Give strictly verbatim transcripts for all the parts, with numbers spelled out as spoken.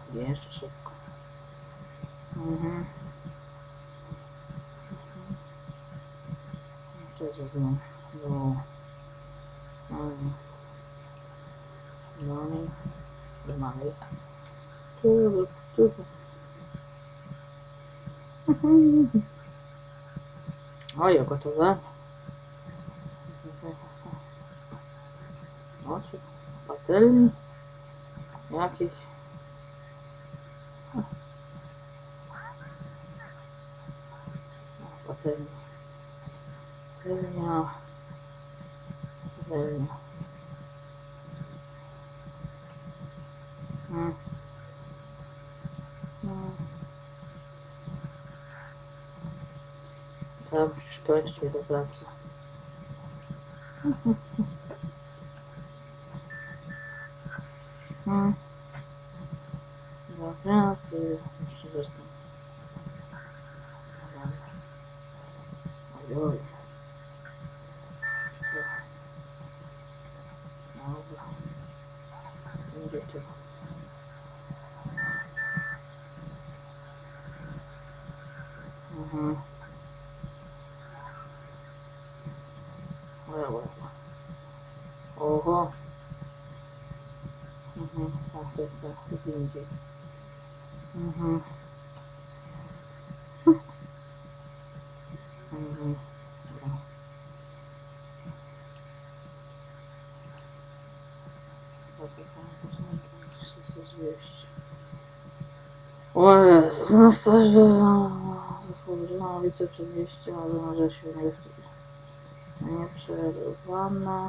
Jeszcze szybko. Mhm. To jest znów. No. No i dalej. Tu, tu, tu. Oj, gotowe. Oczy, patelni. Jakieś. Patelnia. Patelnia. Patelnia. Hmm. Hmm. Teraz musisz kończyć do pracy. Hmm. Do pracy. Jeszcze zresztą. Oj, oj. Dobra. Będzie tu. Mhm. Dobra. Oho. Mhm. Tak, to jest tak. Gdzie indziej. Mhm. Mhm. Tak. Co to tam? Muszę się zwieść. O Jezus, Anastasia. Zasłużyłam wiceprzewodnicząca, ale może się nie nieprzerwana.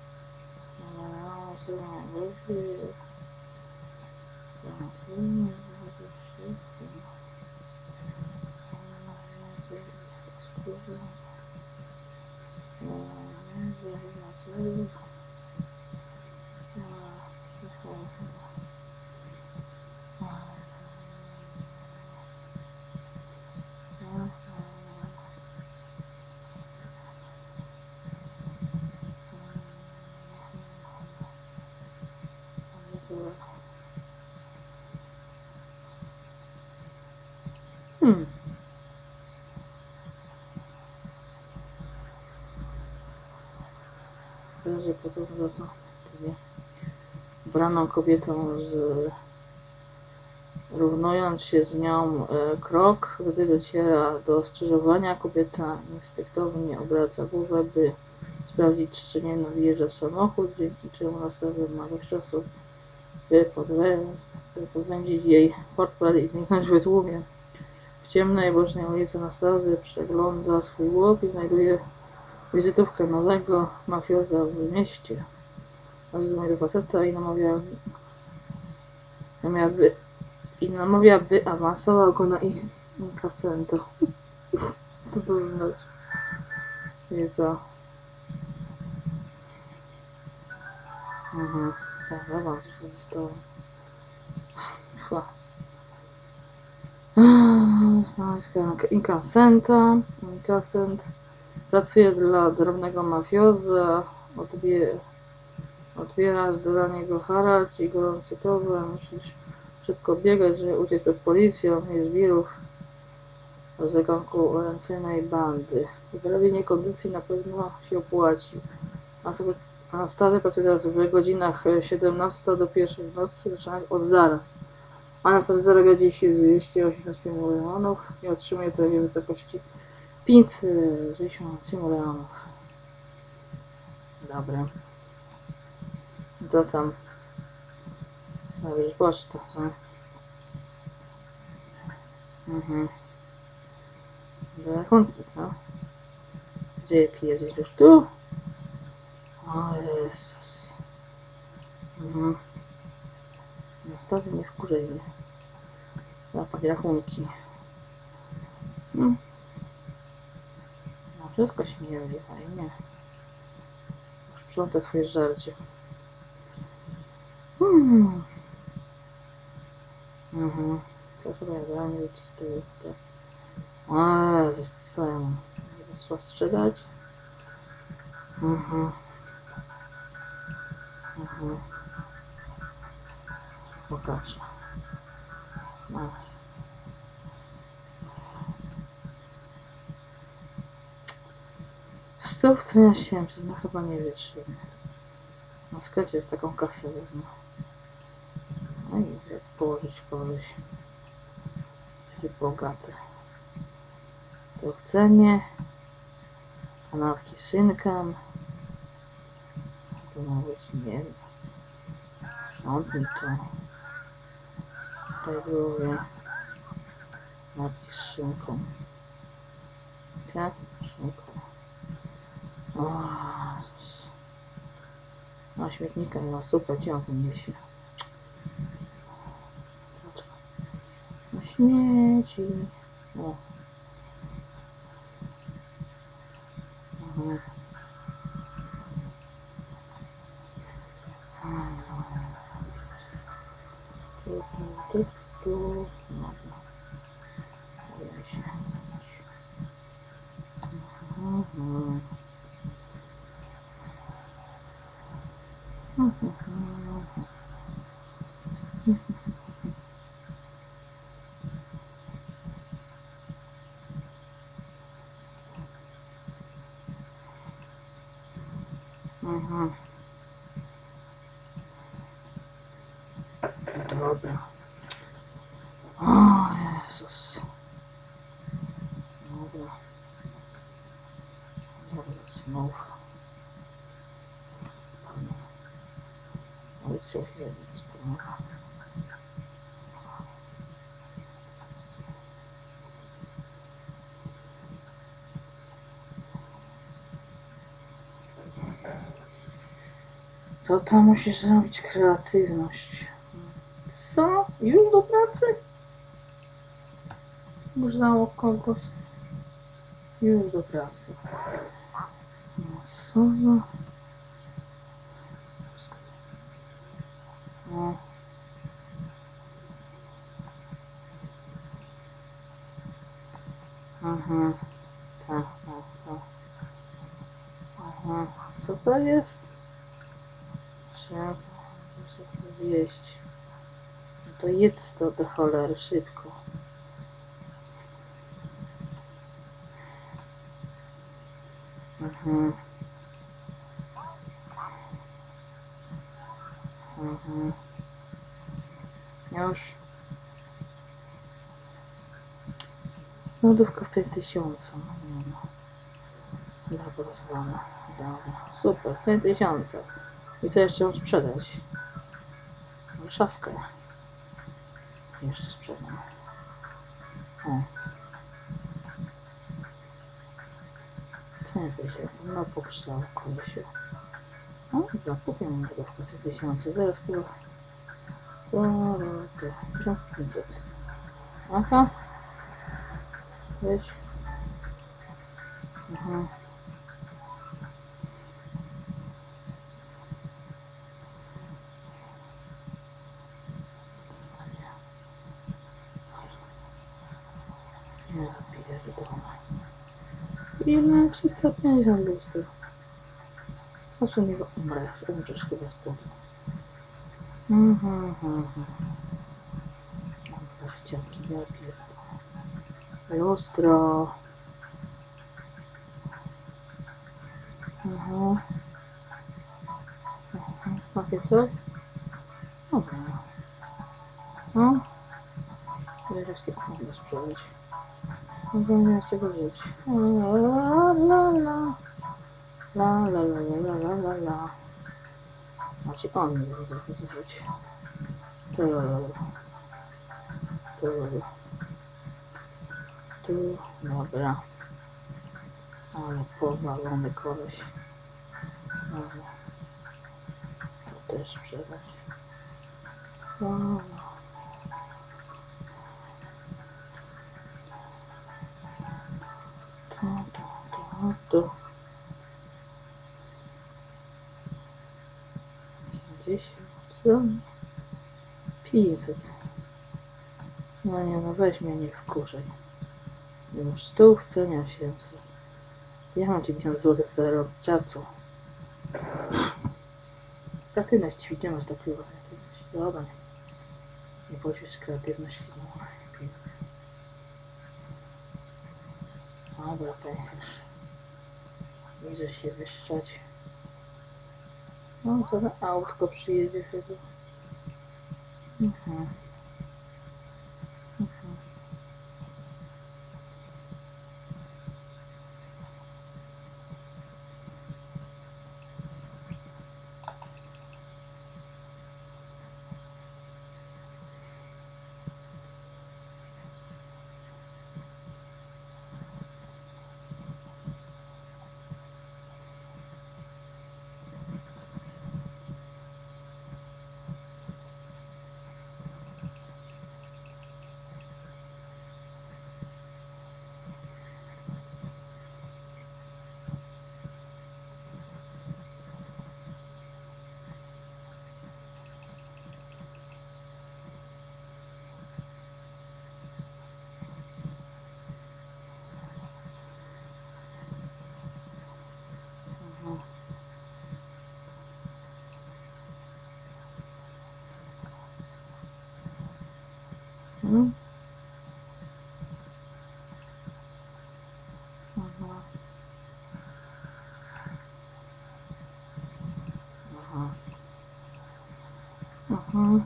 Hmm. Straży potem za ubraną kobietą z równując się z nią e, krok, gdy dociera do skrzyżowania, kobieta instynktownie obraca głowę, by sprawdzić, czy nie nadjeżdża samochód, dzięki czemu nastawia małościowców, by, podwę by podwędzić jej portfel i zniknąć w tłumie. W ciemnej, bocznej ulicy Anastazy przegląda swój łop i znajduje wizytówkę nowego mafioza w mieście. Rozumie do faceta i namawia, namawia by, i namawia, by awansował go na inkasento. Co to znaczy? Jest za... Mhm. Tak, awans się zostało. Stanowisko inkasenta. Inkasent pracuje dla drobnego mafioza. Odbie... Odbierasz dla niego haracz i gorący towar. Musisz szybko biegać, żeby uciec przed policją i zbirów z zaganku ręcznej bandy. Wyrobienie kondycji na pewno się opłaci. Anastazja pracuje teraz w godzinach siedemnasta do pierwszej w nocy, zaczynając od zaraz. Anastazja zarabia dziś dwieście osiemnaście milionów i otrzymuje prawie w wysokości pięćdziesiąt milionów. Dobra. Co tam? Zabierz pocztę, co? Mhm. Do rachunki, co? Gdzie jedziesz już tu? O Jezus. Mhm. Anastazja, nie wkurzaj mnie. Zapłać rachunki. Hmm. No wszystko się nie robi fajnie. Już sprząta swoje żarcie. Hmm. Mhm. To chyba ja nie wiem, czy to jest to. O Jezus, co ja mam? Nie trzeba sprzedać? Mhm. Mhm. Pokażę. Masz. Stów cenia siedemset, no chyba nie wytrzymy. Na sklepie z taką kasę wezmę. No i jak położyć koleś. Taki bogaty. To w cenie. Kanapki z szynką. To ma być, nie wiem. Sprzątnij to. Tutaj były kanapki z szynką. Tak? Szynką. O, Jezus. Na śmietnika nie ma super, gdzie on tu niesie? Na śmieci. O. Mhm. Tu, tu, tu, tu. Dobra. Boję się. Mhm. Mhm. Dobra. O Jezus. Dobra. Dobra, znów. Ale co się dzieje? Co tam musisz zrobić? Kreatywność. Co? Już do pracy? Można kogoś. Już do pracy. No co za... No. Aha. Tak, tak, co? Aha. Co to jest? Trzeba... Muszę chcę zjeść. No to jedz to do cholery szybko. Mhm. Mhm. Już. Lodówka w tej tysiąca. Dobra, rozwana. Dobra. Super, w tej tysiąca. I co jeszcze mam sprzedać? Szafkę. Jeszcze sprzedam. O. Ceny tysiące. No pokrzał kolesiu. No dobra, kupię mu lodówkę w tej tysiące. Zaraz chyba... tysiąc pięćset. Aha. Weź. Aha. Nie, pierdolę. Ile? trzysta pięćdziesiąt lustrów. A co niego umrę? Umrzesz chyba z głodu. Mhm, mhm. Mam zachcianki, ja pierdolę. Lustro. Aha. Aha. Takie coś? Dobra. No. Wiele wszystkie mogę sprzedać. No nie z czego żyć. La la la la. La la la la la la la. Znaczy on nie będzie chcę żyć. Tu. Tu. Tu. Dobra. Ale powalony koleś. Dobra. To też sprzedać. Wow. To, to, to, to. pięćdziesiąt. Co? pięćset. No nie, no weź mnie nie wkurzaj. Już stół w cenie osiemset. Ja mam ci tysiąc złotych za czacu. Kreatywność ćwiczę, masz takiego kreatywność. Dobra, nie, nie poćwicz kreatywności. No. pięknie. Dobra, pęcherz. Widzę się wyszczać. No, to autko przyjedzie chyba. Mhm. Mhm. Mhm. Mhm. Aha. Mhm.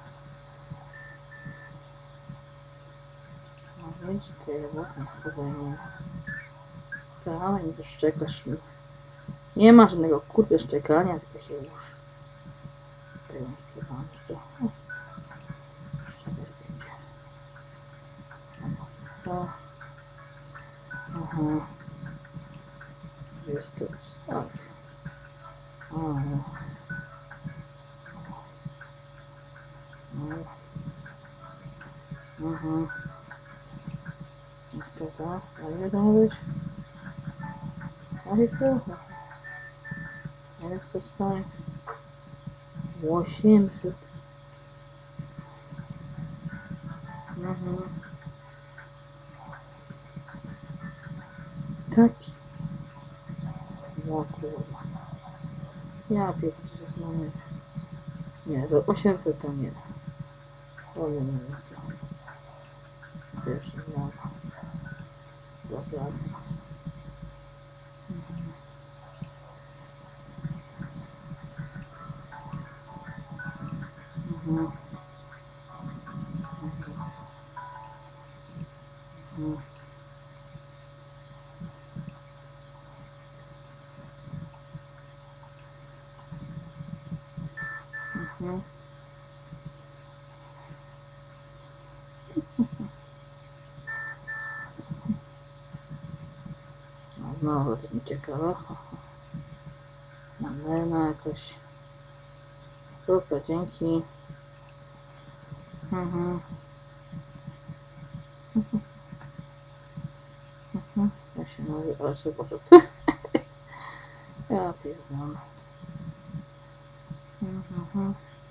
No widzisz, ty ładnie chodzenie. Stałem, to szczekasz mi. Nie ma żadnego kurde szczekania, tylko się już tego już przełączę. Szczekać będzie. O. Aha. Jest to ustaw. O. No. Mhm. Jest to to. A ile to ma być? A jest to? A jest to stoi? osiemset. Mhm. Taki. O kurwa. Ja pierdolę, no nie. Nie, za osiemset to nie. To nie, nie jest to. Pierwszy miał do pracy. Mhm. Mhm. Mhm. Mhm. No, znowu to mi ciekawe. Malena jakoś. Super, dzięki. Mhm. Mhm. Ja się mówię, ale że Boże. Ja pierdolę. Mhm.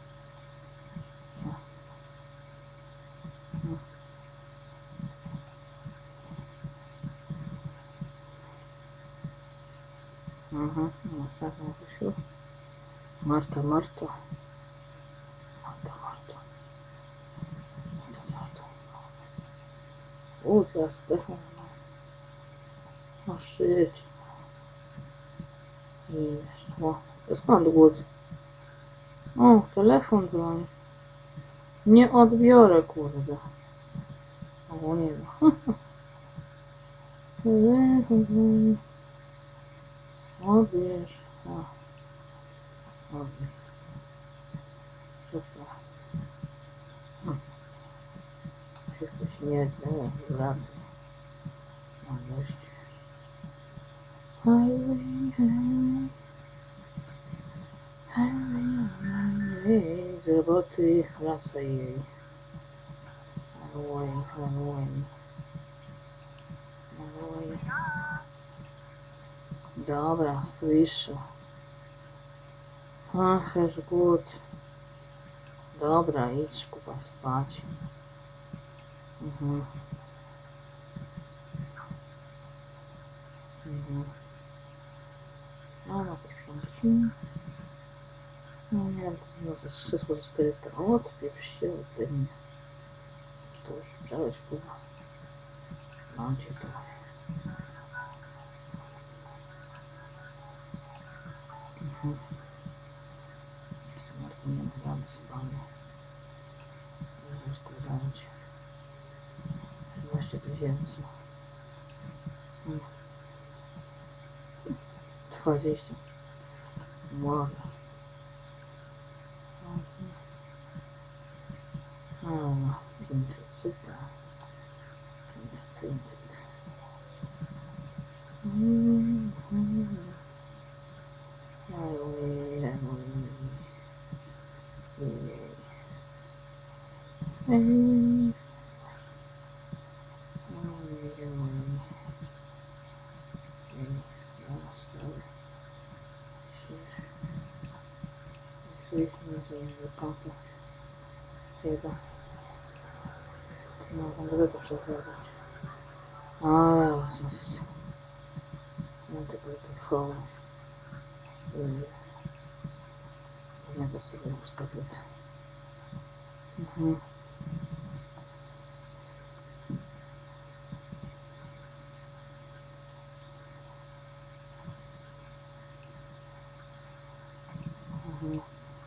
Mhm. Następna Kusiu. Marta, Marta. Marta, Marta. Marta, Marta. U, co Stefan. No shit. I jeszcze. O, to skąd głód? O, telefon dzwoni. Nie odbiorę, kurde. O, nie wiem. Telefon dzwoni. Odbierz. O, odbierz. Super. Hm. Wszystko śmierć, nie? Wracam. Mam dość. Highway, highway, highway, highway. Z roboty wracaj jej. Highway, highway, highway. Dobra, słyszę. Ach, już głód. Dobra, idź kupa spać. Mhm. Mhm. No, na początku. No nie wiem, to jest no, ze trzy czterysta. Odpieprz się ode mnie. to już przeleć chyba. Mam cię to. Mhm. Matko nie nagramy sobie. Możesz składać. trzynaście tysięcy. dwadzieścia. Może. No, pięćset, super. pięćset, pięćset. Mm, mm. Ojej, ojej. Ej. Ojej, ojej. Ej, raz, dwa, trzy. Odkryliśmy, że kontakt. Chyba. No, będę to przechodzić. O Jezus. No tylko tak chowa. Nie to sobie rozkazać. Mhm. Mhm.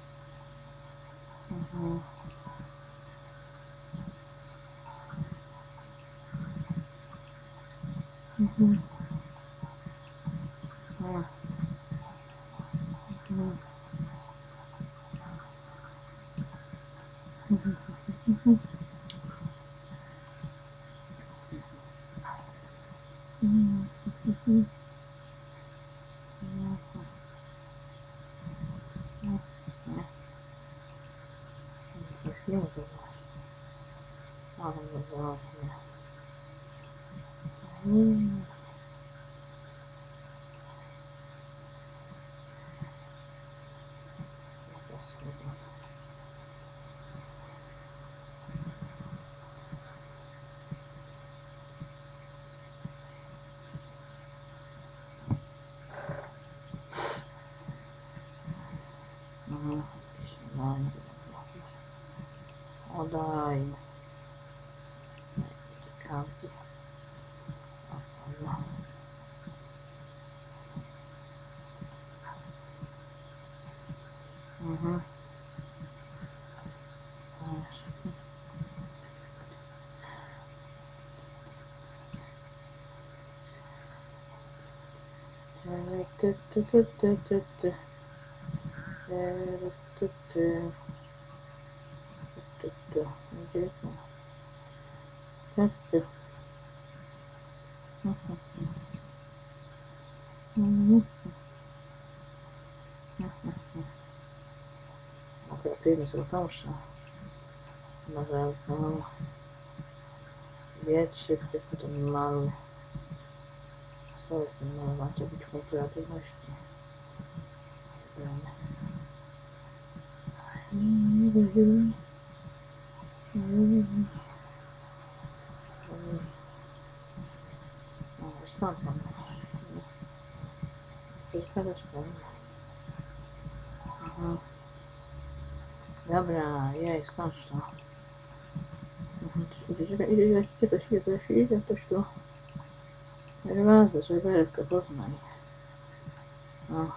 Mhm. Mhm. Mhm. Mhm. Mhm. Mhm. Mhm. Jest nie zobacz. Ale nie zobaczmy. Mhm. Mhm. Oddaj. Karty. Mhm. Ty, ty, ty, ty, ty, ty. Ty, ty, ty. Ty, ty. Gdzie są? Ty, ty. Mhm. Mhm. Atrakcyjność rotąsza. Może no, wiedź szybciej, potem maluj. Co jest ten malowanie? Trzeba być po kreatywności. No, skąd mam? Przeszkadzasz pan. Aha. Dobra, jej, skończ to. Idzie, idzie, idzie, idzie, idzie ktoś, idzie ktoś, idzie ktoś tu. Rybaza, żeberka, poznaj. No.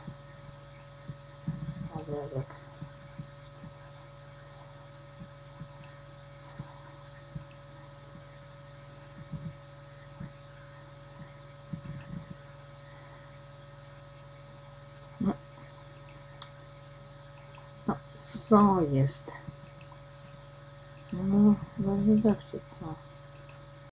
Dobra, tak. No. No, co jest? No, no nie zawsze co.